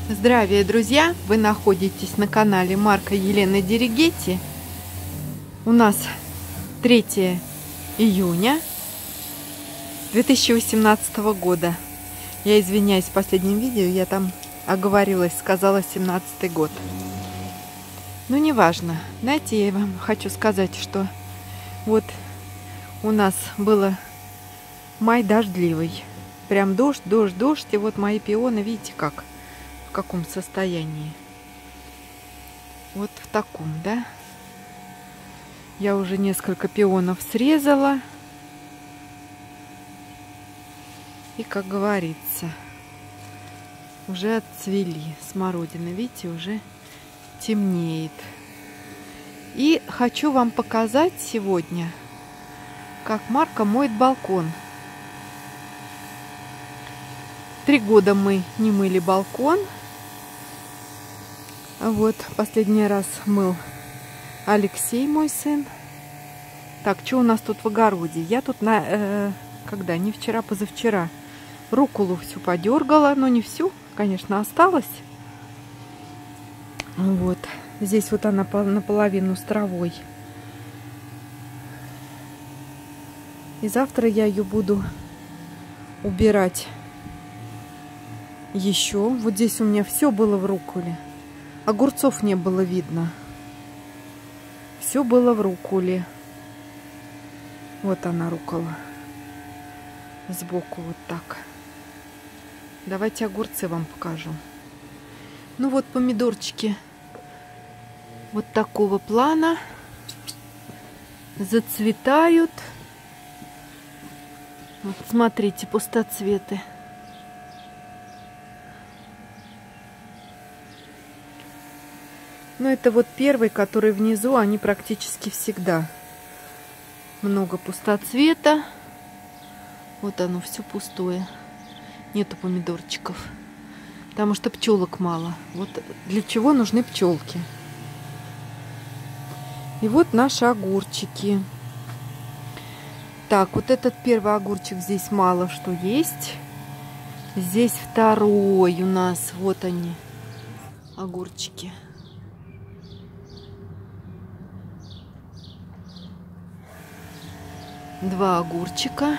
Здравия, друзья! Вы находитесь на канале Марка Елены Деригетти. У нас 3 июня 2018 года. Я извиняюсь, в последнем видео я там оговорилась, сказала 17-й год. Ну, неважно. Знаете, я вам хочу сказать, что вот у нас было май дождливый. Прям дождь, дождь, дождь. И вот мои пионы, видите, как? В каком состоянии. Вот в таком, да? Я уже несколько пионов срезала. И, как говорится, уже отцвели смородины. Видите, уже темнеет. И хочу вам показать сегодня, как Марка моет балкон. 3 года мы не мыли балкон. Вот, последний раз мыл Алексей, мой сын. Так, что у нас тут в огороде? Я тут когда? Не вчера, позавчера. Рукколу всю подергала, но не всю, конечно, осталось. Вот, здесь вот она наполовину с травой. И завтра я ее буду убирать еще. Вот здесь у меня все было в рукколе. Огурцов не было видно. Все было в рукколе. Вот она, руккола. Сбоку вот так. Давайте огурцы вам покажу. Ну вот помидорчики вот такого плана. Зацветают. Вот смотрите, пустоцветы. Но это вот первый, который внизу, они практически всегда. Много пустоцвета. Вот оно, все пустое. Нету помидорчиков. Потому что пчелок мало. Вот для чего нужны пчелки. И вот наши огурчики. Так, вот этот первый огурчик здесь мало что есть. Здесь второй у нас. Вот они, огурчики. Два огурчика.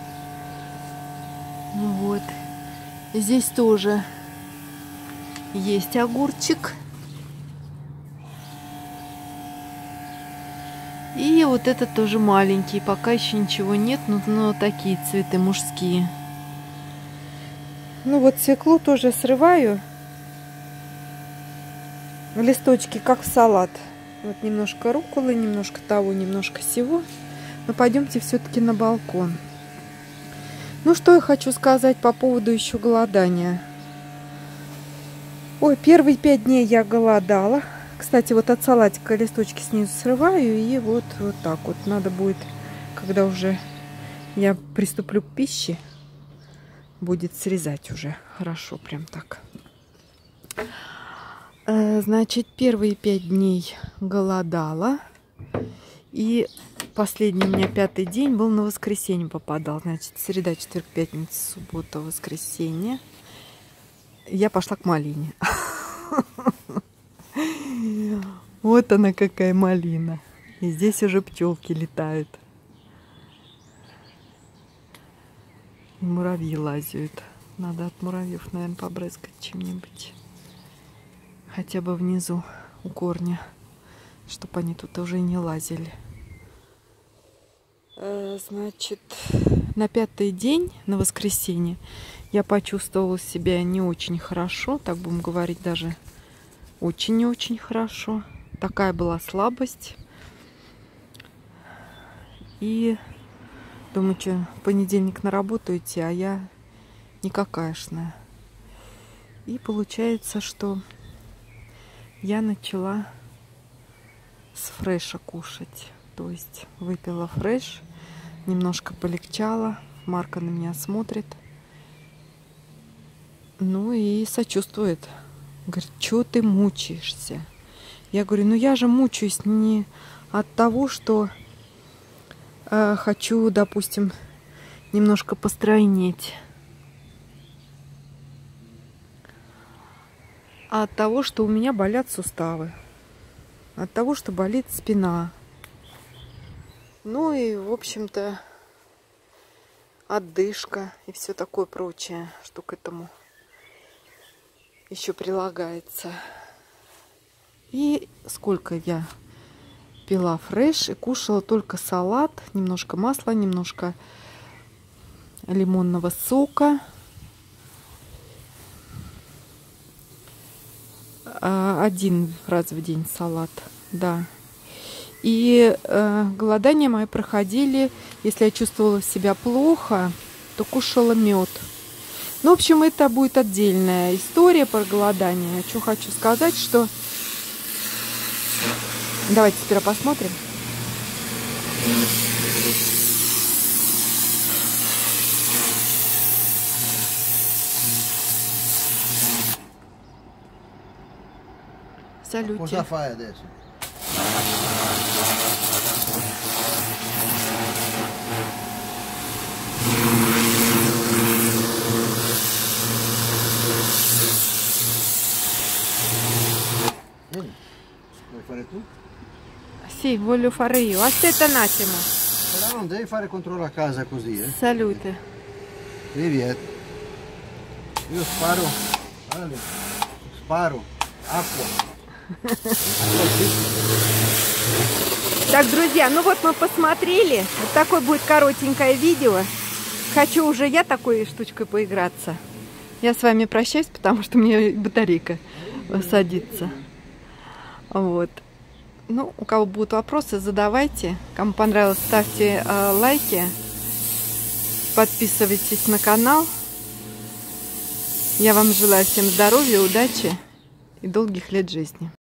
Вот. Здесь тоже есть огурчик. И вот этот тоже маленький. Пока еще ничего нет, но такие цветы мужские. Ну вот свеклу тоже срываю. Листочки как в салат. Вот немножко рукколы, немножко того, немножко сего. Но пойдемте все-таки на балкон. Ну, что я хочу сказать по поводу еще голодания. Ой, первые 5 дней я голодала. Кстати, вот от салатика листочки снизу срываю. И вот так вот. Надо будет, когда уже я приступлю к пище, будет срезать уже. Хорошо, прям так. Значит, первые 5 дней голодала. И последний у меня 5-й день был на воскресенье попадал. Значит, среда, четверг, пятница, суббота, воскресенье. Я пошла к малине. Вот она какая малина. И здесь уже пчелки летают. И муравьи лазят. Надо от муравьев, наверное, побрызгать чем-нибудь. Хотя бы внизу у корня. Чтобы они тут уже не лазили. Значит, на 5-й день, на воскресенье, я почувствовала себя не очень хорошо. Так будем говорить, даже очень не очень хорошо. Такая была слабость. И думаю, что в понедельник на работу идти, а я никакашная. И получается, что я начала с фреша кушать. То есть выпила фреш, немножко полегчало. Марка на меня смотрит. Ну и сочувствует. Говорит, что ты мучаешься? Я говорю, ну я же мучаюсь не от того, что хочу, допустим, немножко постройнеть. А от того, что у меня болят суставы. От того, что болит спина. Ну и, в общем-то, отдышка и все такое прочее, что к этому еще прилагается. И сколько я пила фреш и кушала только салат, немножко масла, немножко лимонного сока. Один раз в день салат, да. И голодания мои проходили, если я чувствовала себя плохо, то кушала мед. Ну, в общем, это будет отдельная история про голодание. Что хочу сказать, что... Давайте теперь посмотрим. Salute. Cosa fai adesso? Vuoi fare tu? Sì, voglio fare io. Aspetta un attimo. Però non devi fare contro la casa così, eh? Salute. Привет. Io sparo. Guarda, sparo. Acqua. Так, друзья, ну вот мы посмотрели. Вот такое будет коротенькое видео. Хочу уже я такой штучкой поиграться. Я с вами прощаюсь, потому что мне батарейка садится. Вот. Ну, у кого будут вопросы, задавайте. Кому понравилось, ставьте лайки. Подписывайтесь на канал. Я вам желаю всем здоровья, удачи и долгих лет жизни.